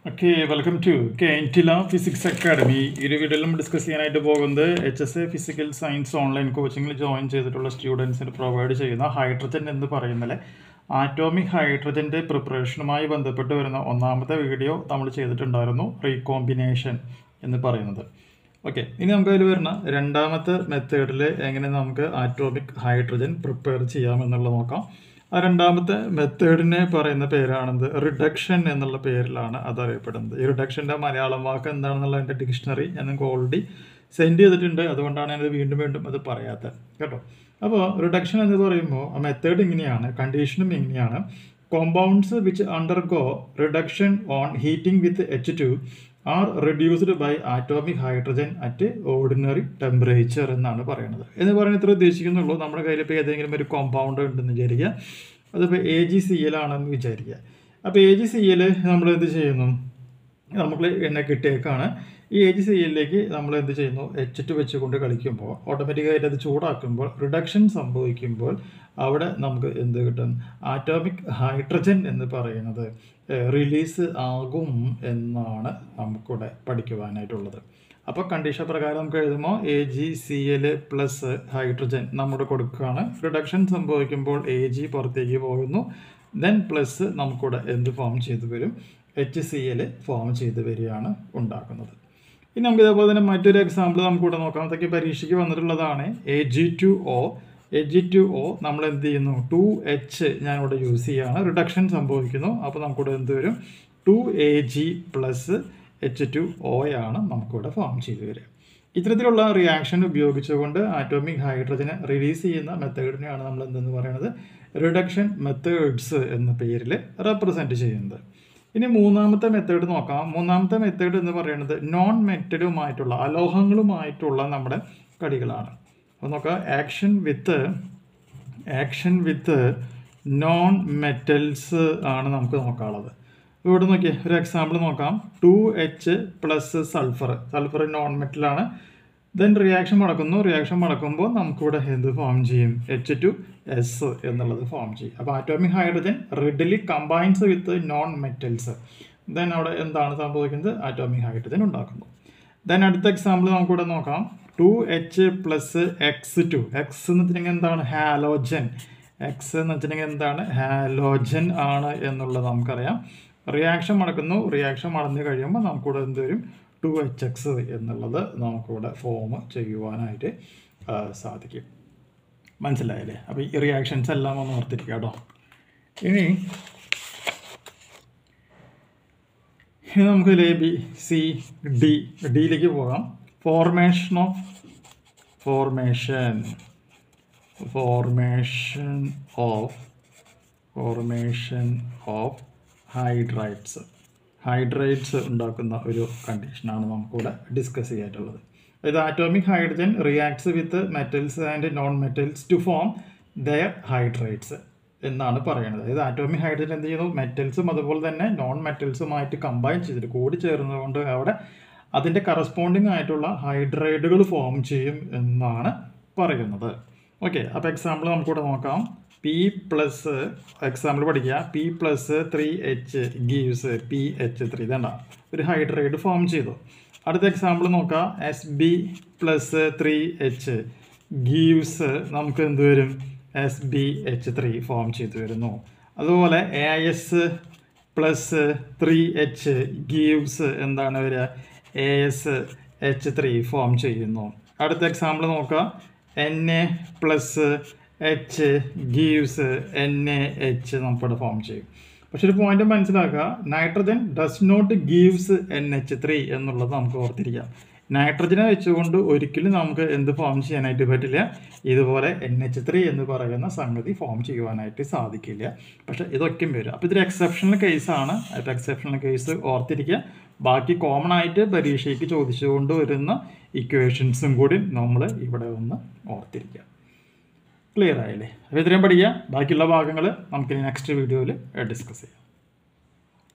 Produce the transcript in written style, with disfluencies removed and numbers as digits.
Okay, welcome to കെൻറ്റില physics academy. ഈ ഒരു വീഡിയോയിലും ഡിസ്കസ് ചെയ്യാനായിട്ട് പോകുന്നത് HSA ഫിസിക്കൽ സയൻസ് ഓൺലൈൻ കോച്ചിങ്ങിൽ ജോയിൻ ചെയ്തിട്ടുള്ള സ്റ്റുഡൻസിന് പ്രൊവൈഡ് ചെയ്യുന്ന ഹൈഡ്രജൻ എന്ന് പറയുന്നത് ആറ്റോമിക് ഹൈഡ്രജൻ്റെ പ്രിപ്പറേഷനുമായി ബന്ധപ്പെട്ട് വരുന്ന ഒന്നാമത്തെ വീഡിയോ നമ്മൾ ചെയ്തിട്ടുണ്ടായിരുന്നു, റീകോമ്പിനേഷൻ എന്ന് പറയുന്നത്. ഓക്കെ, ഇനി നമുക്ക് അതിൽ വരുന്ന രണ്ടാമത്തെ മെത്തേഡിൽ എങ്ങനെ നമുക്ക് ആറ്റോമിക് ഹൈഡ്രജൻ പ്രിപ്പയർ ചെയ്യാമെന്നുള്ളത് നോക്കാം. ആ രണ്ടാമത്തെ മെത്തേഡിനെ പറയുന്ന പേരാണെന്ത്? റിഡക്ഷൻ എന്നുള്ള പേരിലാണ് അത് അറിയപ്പെടുന്നത്. ഈ റിഡക്ഷൻ്റെ മലയാളം വാക്ക് എന്താണെന്നുള്ള എൻ്റെ ഡിക്ഷണറി ഞാൻ നിങ്ങൾക്ക് ഓൾറെഡി സെൻഡ് ചെയ്തിട്ടുണ്ട്, അതുകൊണ്ടാണ് ഞാനത് വീണ്ടും വീണ്ടും അത് പറയാത്തത് കേട്ടോ. അപ്പോൾ റിഡക്ഷൻ എന്ന് പറയുമ്പോൾ ആ മെത്തേഡ് ഇങ്ങനെയാണ്, കണ്ടീഷനും ഇങ്ങനെയാണ്: compounds which undergo reduction on heating with H2 are reduced by atomic hydrogen at ordinary temperature എന്നാണ് പറയുന്നത്. എന്ന് പറയുന്നത് ഇത്ര ഉദ്ദേശിക്കുന്നുള്ളൂ. നമ്മുടെ കയ്യിൽ ഇപ്പോൾ ഏതെങ്കിലും ഒരു കോമ്പൗണ്ട് ഉണ്ടെന്ന് വിചാരിക്കുക, അതിപ്പോൾ AgCl ആണെന്ന് വിചാരിക്കുക. അപ്പോൾ AgCl നമ്മൾ എന്ത് ചെയ്യുന്നു? നമുക്ക് എന്നെ കിട്ടിയേക്കാണ്. ഈ AgClലേക്ക് നമ്മൾ എന്ത് ചെയ്യുന്നു? H2 വെച്ചുകൊണ്ട് കളിക്കുമ്പോൾ ഓട്ടോമാറ്റിക്കായിട്ട് അത് ചൂടാക്കുമ്പോൾ റിഡക്ഷൻ സംഭവിക്കുമ്പോൾ അവിടെ നമുക്ക് എന്ത് കിട്ടും? ആറ്റോമിക് ഹൈഡ്രജൻ എന്ന് പറയുന്നത് റിലീസ് ആകും എന്നാണ് നമുക്കിവിടെ പഠിക്കുവാനായിട്ടുള്ളത്. അപ്പോൾ കണ്ടീഷൻ പ്രകാരം നമുക്ക് എഴുതുമ്പോൾ AgCl പ്ലസ് ഹൈഡ്രജൻ നമ്മുടെ കൊടുക്കുകയാണ്. റിഡക്ഷൻ സംഭവിക്കുമ്പോൾ Ag പുറത്തേക്ക് പോകുന്നു, ദെൻ പ്ലസ് നമുക്കിവിടെ എന്ത് ഫോം ചെയ്ത് വരും? HCl ഫോം ചെയ്ത് വരികയാണ് ഉണ്ടാക്കുന്നത്. ഇനി നമുക്ക് ഇതേപോലെ തന്നെ മറ്റൊരു എക്സാമ്പിൾ നമുക്കിവിടെ നോക്കാം. അതൊക്കെ പരീക്ഷയ്ക്ക് വന്നിട്ടുള്ളതാണ്. Ag2O നമ്മൾ എന്ത് ചെയ്യുന്നു? 2H ഞാനിവിടെ യൂസ് ചെയ്യുകയാണ്. റിഡക്ഷൻ സംഭവിക്കുന്നു, അപ്പോൾ നമുക്കിവിടെ എന്ത് വരും? 2Ag പ്ലസ് H2O ആണ് നമുക്കിവിടെ ഫോം ചെയ്ത് വരിക. ഇത്തരത്തിലുള്ള റിയാക്ഷൻ ഉപയോഗിച്ചുകൊണ്ട് ആറ്റോമിക് ഹൈഡ്രജനെ റിലീസ് ചെയ്യുന്ന മെത്തേഡിനെയാണ് നമ്മൾ എന്തെന്ന് പറയുന്നത്? റിഡക്ഷൻ മെത്തേഡ്സ് എന്ന പേരിൽ റെപ്രസെൻറ്റ് ചെയ്യുന്നത്. ഇനി മൂന്നാമത്തെ മെത്തേഡ് നോക്കാം. മൂന്നാമത്തെ മെത്തേഡ് എന്ന് പറയുന്നത് നോൺ മെറ്റലുമായിട്ടുള്ള അലോഹങ്ങളുമായിട്ടുള്ള നമ്മുടെ കളികളാണ്. അപ്പോൾ നോക്കാം, ആക്ഷൻ വിത്ത് നോൺ മെറ്റൽസ് ആണ് നമുക്ക് നോക്കാനുള്ളത്. ഇവിടെ നോക്കിയേ, ഒരു എക്സാമ്പിൾ നോക്കാം. 2H പ്ലസ് സൾഫർ നോൺ മെറ്റലാണ്. ദെൻ റിയാക്ഷൻ നടക്കുമ്പോൾ നമുക്കിവിടെ എന്ത് ഫോം ചെയ്യും? H2S എന്നുള്ളത് ഫോം ചെയ്യും. അപ്പോൾ atomic hydrogen readily combines with non metals. Then അവിടെ എന്താണ് സംഭവിക്കുന്നത്? ആറ്റോമിക് ഹൈഡ്രജൻ ഉണ്ടാക്കുന്നു. ദെൻ അടുത്ത എക്സാമ്പിൾ നമുക്കിവിടെ നോക്കാം. 2H plus X2. X എന്ന് വെച്ചിട്ടുണ്ടെങ്കിൽ എന്താണ്? ഹാലോജൻ. X എന്ന് വെച്ചിട്ടുണ്ടെങ്കിൽ എന്താണ്? ഹാലോജൻ ആണ് എന്നുള്ളത് നമുക്കറിയാം. റിയാക്ഷൻ നടന്നു കഴിയുമ്പോൾ നമുക്കിവിടെ എന്ത് വരും? 2HX എന്നുള്ളത് നമുക്കിവിടെ ഫോം ചെയ്യുവാനായിട്ട് സാധിക്കും. മനസ്സിലായല്ലേ? അപ്പോൾ ഈ റിയാക്ഷൻസ് എല്ലാം ഒന്ന് ഓർത്തിരിക്കുക കേട്ടോ. ഇനി നമുക്ക് ഡിയിലേക്ക് പോകാം. ഫോർമേഷൻ ഓഫ് ഹൈഡ്രൈഡ്സ് ഉണ്ടാക്കുന്ന ഒരു കണ്ടീഷനാണ് നമുക്കിവിടെ ഡിസ്കസ് ചെയ്യാനുള്ളത്. അതായത് atomic hydrogen reacts with metals and non metals to form their hydrides എന്നാണ് പറയുന്നത്. അതായത് ആറ്റോമിക് ഹൈഡ്രജൻ എന്ത് ചെയ്യുന്നു? മെറ്റൽസും അതുപോലെ തന്നെ നോൺ മെറ്റൽസുമായിട്ട് കമ്പൈൻ ചെയ്തിട്ട് കൂടി ചേർന്നതുകൊണ്ട് അവിടെ അതിൻ്റെ കറസ്പോണ്ടിങ് ആയിട്ടുള്ള ഹൈഡ്രൈഡുകൾ ഫോം ചെയ്യും എന്നാണ് പറയുന്നത്. ഓക്കെ, അപ്പോൾ എക്സാമ്പിൾ നമുക്കിവിടെ നോക്കാം. എക്സാമ്പിൾ പഠിക്കുക. P plus 3H gives PH3. ഇതേണ്ട ഒരു ഹൈഡ്രൈഡ് ഫോം ചെയ്തു. അടുത്ത എക്സാമ്പിൾ നോക്കാം. Sb പ്ലസ് 3H ഗീവ്സ് നമുക്ക് എന്ത് വരും? SbH3 ഫോം ചെയ്ത് വരുന്നു. അതുപോലെ AS പ്ലസ് 3H ഗീവ്സ് എന്താണ് വരിക? AsH3 ഫോം ചെയ്യുന്നു. അടുത്ത എക്സാമ്പിൾ നോക്കാം. Na plus H gives NaH നമുക്കിവിടെ ഫോം ചെയ്യും. പക്ഷെ ഒരു പോയിന്റ് മനസ്സിലാക്കുക, nitrogen does not gives NH3 എന്നുള്ളത് നമുക്ക് ഓർത്തിരിക്കാം. നൈട്രജനെ വെച്ചുകൊണ്ട് ഒരിക്കലും നമുക്ക് എന്ത് ഫോം ചെയ്യാനായിട്ട് പറ്റില്ല? ഇതുപോലെ NH3 എന്ന് പറയുന്ന സംഗതി ഫോം ചെയ്യുവാനായിട്ട് സാധിക്കില്ല. പക്ഷെ ഇതൊക്കെയും വരും. അപ്പോൾ ഇതൊരു എക്സെപ്ഷണൽ കേസാണ്. അപ്പോൾ എക്സെപ്ഷണൽ കേസ് ഓർത്തിരിക്കുക. ബാക്കി കോമൺ ആയിട്ട് പരീക്ഷയ്ക്ക് ചോദിച്ചുകൊണ്ട് വരുന്ന ഇക്വേഷൻസും കൂടി നമ്മൾ ഇവിടെ ഒന്ന് ഓർത്തിരിക്കുക. ക്ലിയർ ആയില്ലേ? അപ്പോൾ ഇത്രയും പഠിക്കുക. ബാക്കിയുള്ള ഭാഗങ്ങൾ നമുക്കിനി നെക്സ്റ്റ് വീഡിയോയിൽ ഡിസ്കസ് ചെയ്യാം.